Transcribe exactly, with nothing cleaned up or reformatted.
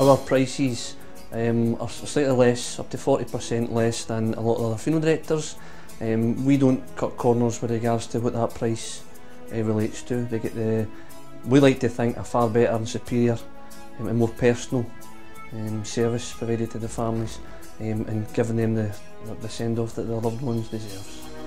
Our prices um, are slightly less, up to forty percent less than a lot of other funeral directors. Um, we don't cut corners with regards to what that price uh, relates to. They get the, we like to think, a far better and superior um, and more personal um, service provided to the families um, and giving them the, the send-off that their loved ones deserve.